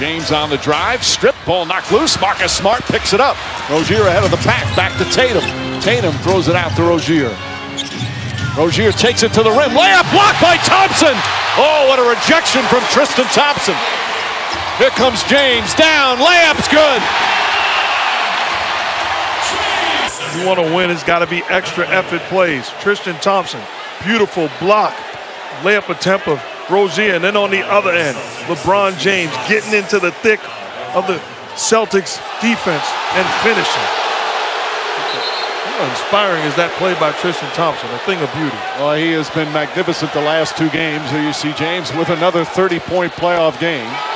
James on the drive, strip ball knocked loose. Marcus Smart picks it up. Rozier ahead of the pack, back to Tatum. Tatum throws it out to Rozier. Rozier takes it to the rim. Layup blocked by Thompson. Oh, what a rejection from Tristan Thompson. Here comes James down. Layup's good. You want to win, it's got to be extra effort plays. Tristan Thompson, beautiful block, layup attempt of Rozier, and then on the other end, LeBron James getting into the thick of the Celtics defense and finishing. How inspiring is that play by Tristan Thompson? A thing of beauty. Well, he has been magnificent the last two games. Here you see James with another 30-point playoff game.